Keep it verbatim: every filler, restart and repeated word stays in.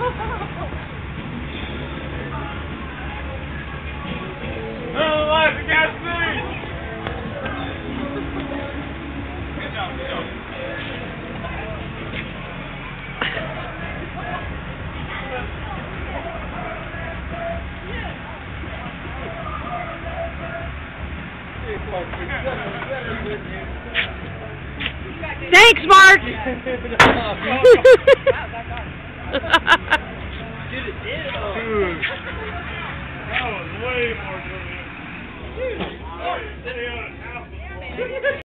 Oh, life, you can't see! Good job, good job. Thanks, Mark! Dude, that was way more than that. Dude,